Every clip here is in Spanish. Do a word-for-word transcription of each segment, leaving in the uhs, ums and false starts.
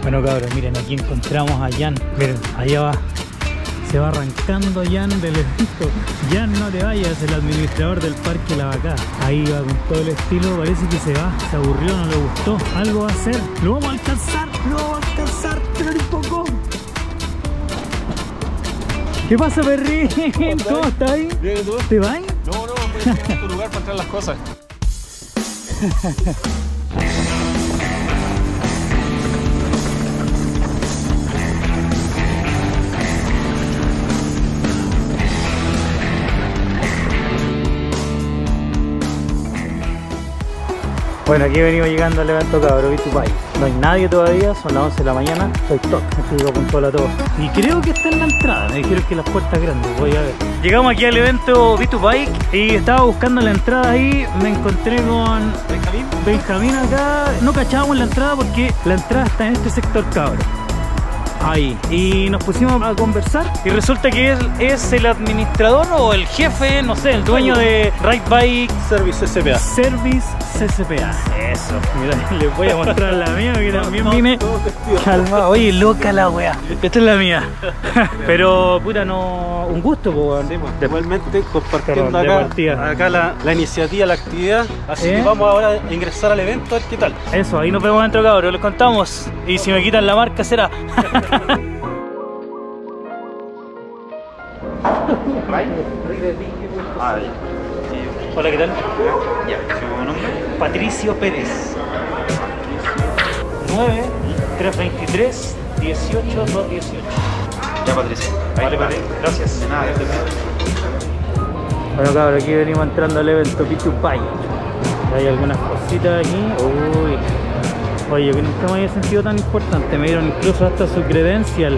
Bueno cabros, miren, aquí encontramos a Jan. Miren, allá va. Se va arrancando Jan del evento. Jan, no te vayas, el administrador del Parque La Vaca. Ahí va con todo el estilo, parece que se va, se aburrió, no le gustó. Algo va a hacer, lo vamos a alcanzar, lo vamos a alcanzar, pero un poco. ¿Qué pasa, perrín? ¿Cómo estás ahí? Bien, ¿y tú? ¿Te vas? No, no, voy a ir a tu lugar para traer las cosas. Bueno, aquí venimos llegando al evento cabro, B-two-Bike. No hay nadie todavía, son las once de la mañana. Soy top, aquí digo puntual a todos. Y creo que está en la entrada, me dijeron que las puertas grandes, voy a ver. Llegamos aquí al evento B-two-Bike y estaba buscando la entrada ahí, me encontré con Benjamín. Benjamín acá, no cachábamos la entrada porque la entrada está en este sector cabro. Ahí, y nos pusimos a conversar y resulta que él es el administrador o el jefe, no sé, el dueño de Ride Bike Service C C P A. Service C C P A. Eso, mira, les voy a mostrar la mía que también No, vine todos vestidos. calma. Oye, loca la wea. Esta es la mía. Pero puta, no, un gusto, pues. Sí, pues, igualmente compartiendo Perdón, de acá, partida. acá la, la iniciativa, la actividad. Así ¿Eh? que vamos ahora a ingresar al evento a ver qué tal. Eso, ahí nos vemos dentro, cabros, les contamos. Y si me quitan la marca será. Hola, ¿qué tal? ¿Su nombre? Patricio Pérez. nueve, trescientos veintitrés, dieciocho, doscientos dieciocho. Ya, Patricia. Vale, vale, gracias. De nada, que estés bien. Bueno cabros, aquí venimos entrando al evento B-two-Bike. Hay algunas cositas aquí. Uy. Oye, que nunca me había sentido tan importante. Me dieron incluso hasta su credencial.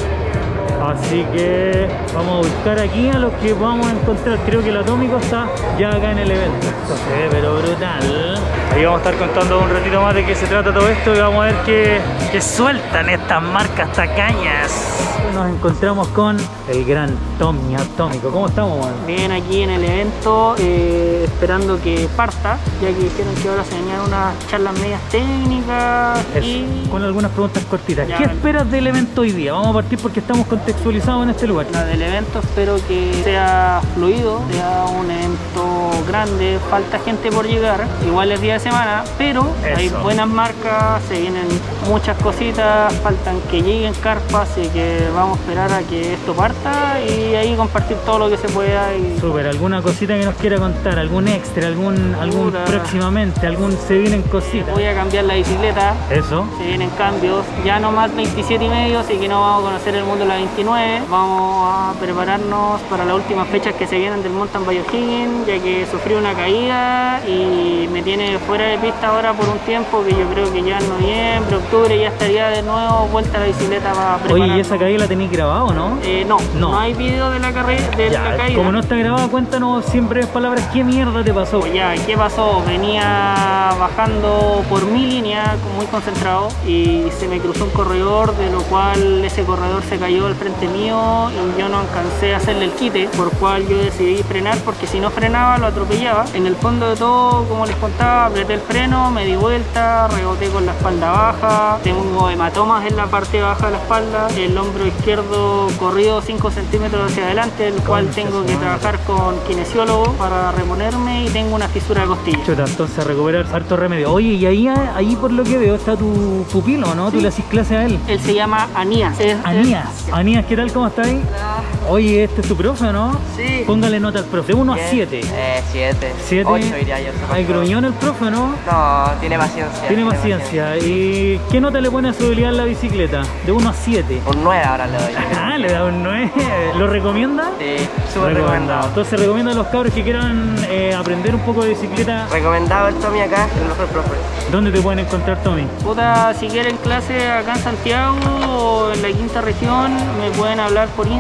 Así que vamos a buscar aquí a los que vamos a encontrar. Creo que el Atómico está ya acá en el evento. Esto se ve pero brutal. Ahí vamos a estar contando un ratito más de qué se trata todo esto y vamos a ver qué, qué sueltan estas marcas tacañas. Nos encontramos con el gran Tommy Atómico. ¿Cómo estamos, man? Bien, aquí en el evento, eh, esperando que parta, ya que dijeron que ahora se venían unas charlas medias técnicas. Eso, y con algunas preguntas cortitas. Ya. ¿Qué esperas del evento hoy día? Vamos a partir porque estamos contextualizados en este lugar. la del evento espero que sea fluido, sea un evento grande, falta gente por llegar, igual es día de semana, pero Eso. hay buenas marcas, se vienen muchas cositas, faltan que lleguen carpas, así que vamos a esperar a que esto parta y ahí compartir todo lo que se pueda. Y Súper, ¿alguna cosita que nos quiera contar? ¿Algún extra? ¿Algún, algún Puta. próximamente? ¿Algún se vienen cositas? voy a cambiar la bicicleta. Eso. Se vienen cambios, ya no más veintisiete y medio, así que no vamos a conocer el mundo de la veintinueve. Vamos a prepararnos para las últimas fechas que se vienen del Mountain Bike O'Higgins, ya que sufrí una caída y me tiene fuera de pista ahora por un tiempo, que yo creo que ya en noviembre, octubre ya estaría de nuevo vuelta a la bicicleta para prepararnos. Oye, ¿y esa caída la tenéis grabada o no? Eh, no, No. no, hay video de la carrera, de la Ya, caída. como no está grabada, cuéntanos siempre en palabras, ¿qué mierda te pasó? Pues ya, ¿qué pasó? Venía bajando por mi línea muy concentrado y se me cruzó un corredor, de lo cual ese corredor se cayó al frente mío y yo no alcancé a hacerle el quite, por cual yo decidí frenar, porque si no frenaba lo atropellaba. En el fondo de todo, como les contaba, apreté el freno, me di vuelta, reboté con la espalda baja, tengo hematomas en la parte baja de la espalda, el hombro izquierdo corrido cinco centímetros hacia adelante, el cual Concha tengo su que madre. trabajar con kinesiólogo para reponerme, y tengo una fisura de costilla. Chuta, entonces a recuperar harto remedio. Oye, y ahí, ahí por lo que veo está tu pupilo, ¿no? Tú le haces clase a él. Él se llama Anías. Es- Anías. Anías, ¿qué tal? ¿Cómo estás ahí? Oye, este es tu profe, ¿no? Sí. Póngale nota al profe, de uno a siete. Eh, siete. siete. ocho diría yo. Hay gruñón el profe, ¿no? No, tiene paciencia. Tiene paciencia. ¿Y qué nota le pone a su habilidad en la bicicleta? De uno a siete. Un nueve ahora le doy. Ah, le da un nueve. ¿Lo recomienda? Sí, súper recomendado. Entonces recomienda a los cabros que quieran eh, aprender un poco de bicicleta. Recomendado el Tommy acá, el mejor profe. ¿Dónde te pueden encontrar, Tommy? Puta, si quieren clase acá en Santiago o en la quinta región, me pueden hablar por Instagram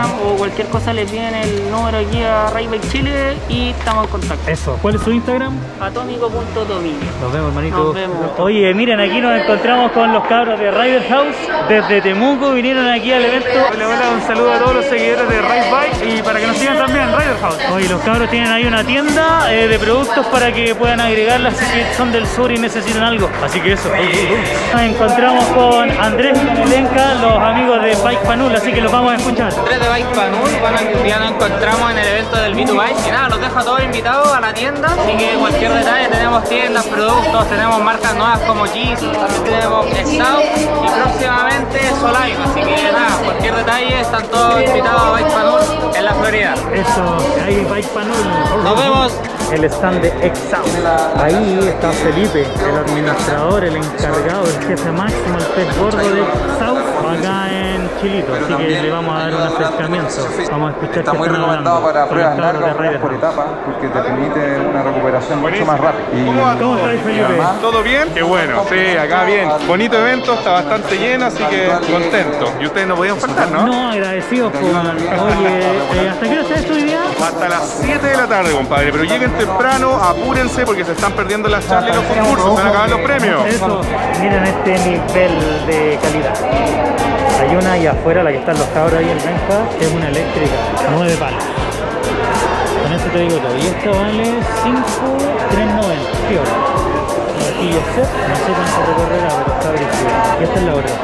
Instagram o cualquier cosa les piden el número aquí a Ride Bike Chile y estamos en contacto. Eso, ¿cuál es su Instagram? Atómico punto dominio. Nos vemos, hermanito. Nos vemos. Oye, miren, aquí nos encontramos con los cabros de Rider House desde Temuco, vinieron aquí al evento. Hola, hola, un saludo a todos los seguidores de Ride Bike y para que nos sigan también en Rider House. Oye, los cabros tienen ahí una tienda eh, de productos para que puedan agregarlas si son del sur y necesitan algo. Así que eso. Nos encontramos con Andrés y con Elenca, los amigos de Bike Panul, así que los vamos a escuchar. Andrés de Bike Panul, bueno, ya nos encontramos en el evento del B dos Bike y nada, los dejo a todos invitados a la tienda, así que cualquier detalle tenemos tiendas, productos, tenemos marcas nuevas como Jesus, también tenemos Exhaust y próximamente Solime, así que nada, cualquier detalle están todos invitados a Bike Panul en la Florida. Eso, ahí Bike Panul. Nos vemos. El stand de Exhaust. Ahí está Felipe, el administrador, el encargado, el jefe máximo, el pez gordo de Exhaust, acá en Chilito. Así que le vamos a dar un acercamiento. Vamos a escuchar Está qué muy están recomendado hablando para con pruebas los cabros largas, de pruebas Rider por House. etapa, porque te permite una recuperación mucho más rápida. Y, ¿Cómo estáis, Felipe? ¿Todo bien? Qué bueno, sí, acá bien. Bonito evento, está bastante lleno, así que contento. Y ustedes no podían faltar, ¿no? No, agradecidos por... Oye, eh, ¿hasta qué hora se esto hoy día? Hasta las siete de la tarde, compadre, pero lleguen temprano, apúrense porque se están perdiendo las charlas y los concursos, se van a acabar los premios. Eso, miren este nivel de calidad. Hay una ahí afuera, la que están los cabros ahí en Benja, que es una eléctrica, nueve palos. Con eso te digo todo. Y esta vale cinco mil trescientos noventa. Fíjate. Aquí yo sé, no sé cuánto te correrá, pero está brígido. Y esta es la otra.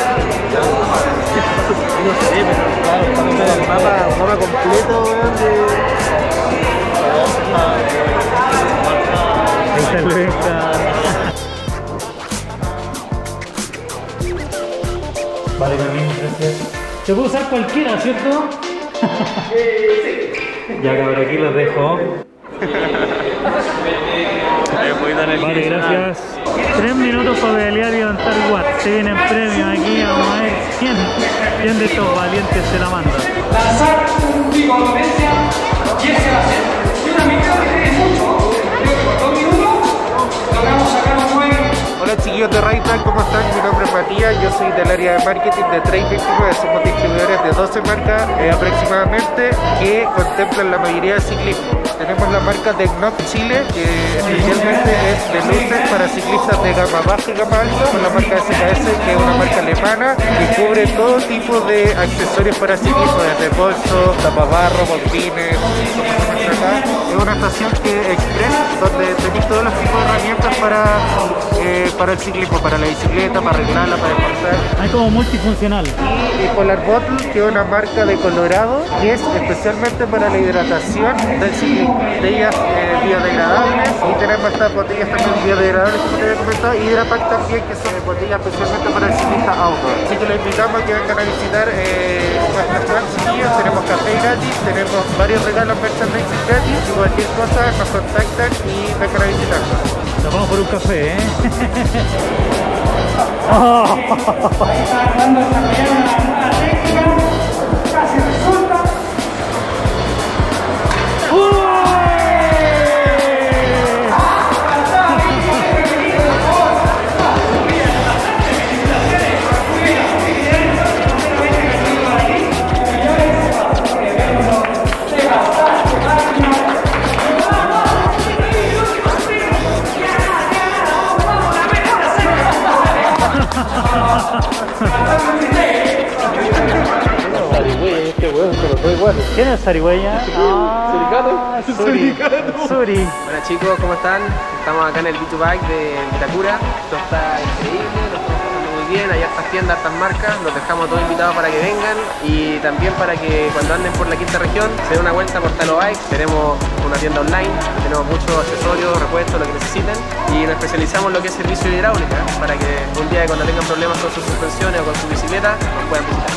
No sé, pero claro, estamos en el mapa, mapa completo, weón, de... Ahí está el Benja. Vale, también, gracias. Se puede usar cualquiera, ¿cierto? Sí. Ya, cabrón, aquí los dejo. Vale, gracias. Tres minutos para pelear y levantar watts. Se vienen premios aquí, vamos a ver quién, quién de estos valientes se la manda. Lanzar un pico de potencia y ese va a ser. Yo también creo que tiene mucho. Creo que por dos minutos logramos sacar un buen. Hola chiquillos de Ride Bike, ¿cómo están? Mi nombre es Matías, yo soy del área de marketing de Trade veintinueve, somos distribuidores de doce marcas eh, aproximadamente que contemplan la mayoría del ciclismo. Tenemos la marca de Knock Chile, que especialmente es de luces para ciclistas de gama baja y gama alta, con la marca S K S, que es una marca alemana que cubre todo tipo de accesorios para ciclismo, desde bolsos, tapabarros, bombines, es una estación que express donde tenéis todos los tipos de herramientas para eh, para el ciclismo, para la bicicleta, para arreglarla, para desmontar. Es como multifuncional. Y Polar Bottle, que es una marca de Colorado, que es especialmente para la hidratación del ciclismo. Botellas eh, biodegradables, y tenemos estas botellas también biodegradables, como te había comentado, y Hydrapack también, que son botellas especialmente para el ciclista outdoor. Así que los invitamos a que vengan a visitar eh, nuestras plantas. Tenemos café gratis, tenemos varios regalos merchandising gratis, y cualquier cosa nos contactan y vengan a visitarnos. Nos vamos por un café, ¿eh? Oh. Cuando desarrollaron una nueva técnica, casi resulta. ¿Quién es Sarigüeya? Ah, Suri. Suri. Hola chicos, ¿cómo están? Estamos acá en el B dos Bike de Vitacura. Esto está increíble, lo estamos pasando muy bien, hay hartas tiendas, hartas marcas. Los dejamos todos invitados para que vengan y también para que cuando anden por la quinta región se den una vuelta por Talo Bike. Tenemos una tienda online, tenemos muchos accesorios, repuestos, lo que necesiten, y nos especializamos en lo que es servicio de hidráulica para que un día cuando tengan problemas con sus suspensiones o con su bicicleta nos puedan visitar.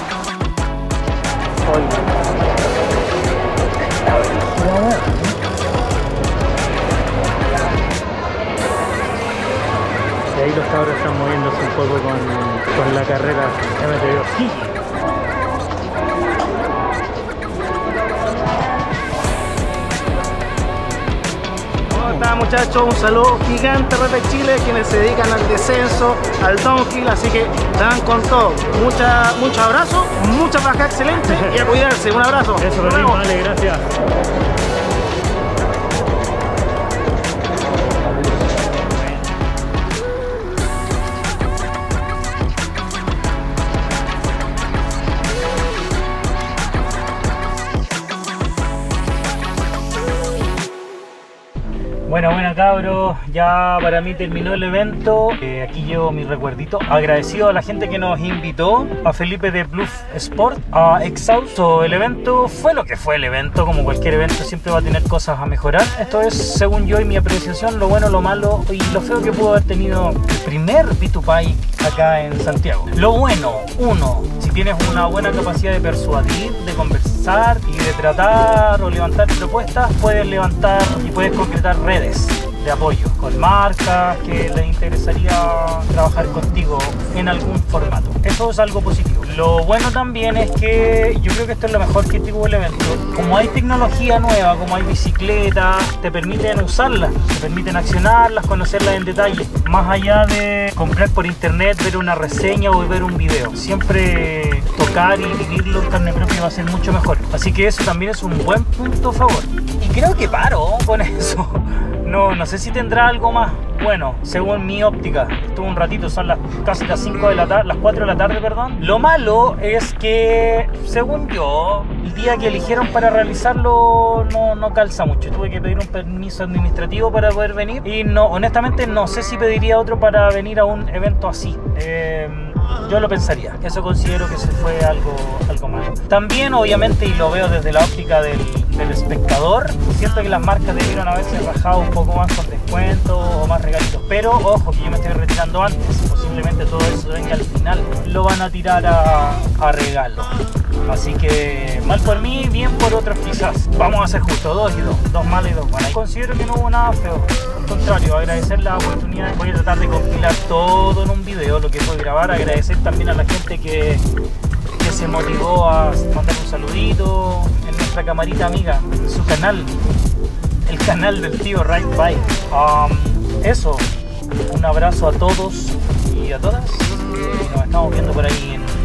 Y ahí los cabros están moviéndose un poco con, con la carrera M T dos. Sí. está, muchachos? Un saludo gigante a Red Chile, quienes se dedican al descenso, al downhill, así que dan con todo. Mucha, muchos abrazos, muchas bajas excelentes y a cuidarse. Un abrazo. Eso, Rodrigo, vale, gracias. Bueno, bueno cabros, ya para mí terminó el evento. Eh, aquí llevo mi recuerdito. Agradecido a la gente que nos invitó, a Felipe de Bluff Sport, a Exhausto. El evento fue lo que fue el evento, como cualquier evento siempre va a tener cosas a mejorar. Esto es, según yo y mi apreciación, lo bueno, lo malo y lo feo que pudo haber tenido el primer V dos Bike acá en Santiago. Lo bueno, uno, si tienes una buena capacidad de persuadir, de conversar y de tratar o levantar propuestas, puedes levantar y puedes concretar redes de apoyo con marcas que les interesaría trabajar contigo en algún formato. Eso es algo positivo. Lo bueno también es que yo creo que esto es lo mejor que tuvo el evento. Como hay tecnología nueva, como hay bicicletas, te permiten usarlas, te permiten accionarlas, conocerlas en detalle, más allá de comprar por internet, ver una reseña o ver un video. Siempre tocar y vivirlo en carne propia va a ser mucho mejor. Así que eso también es un buen punto a favor. Y creo que paro con eso. No, no sé si tendrá algo más. Bueno, según mi óptica, estuvo un ratito, son las casi las cinco de la tarde, las cuatro de la tarde, perdón. Lo malo es que, según yo, el día que eligieron para realizarlo no, no calza mucho. Tuve que pedir un permiso administrativo para poder venir y no, honestamente no sé si pediría otro para venir a un evento así. Eh, yo lo pensaría. Eso considero que se fue algo, algo malo. También, obviamente, y lo veo desde la óptica del, del espectador, siento que las marcas debieron haberse rajado un poco más con descuentos o más regalitos. Pero, ojo, que yo me estoy retirando antes. Posiblemente todo eso venga al final. Lo van a tirar a, a regalo. Así que, mal por mí, bien por otros quizás. Vamos a ser justos, dos y dos. Dos malos y dos buenas. Considero que no hubo nada feo. Al contrario, agradecer la oportunidad. Voy a tratar de compilar todo en un video, lo que puedo grabar. Agradecer también a la gente que, que se motivó a mandar un saludito en nuestra camarita amiga, en su canal, el canal del tío Ride Bike. Um, eso, un abrazo a todos y a todas. Y nos estamos viendo por ahí en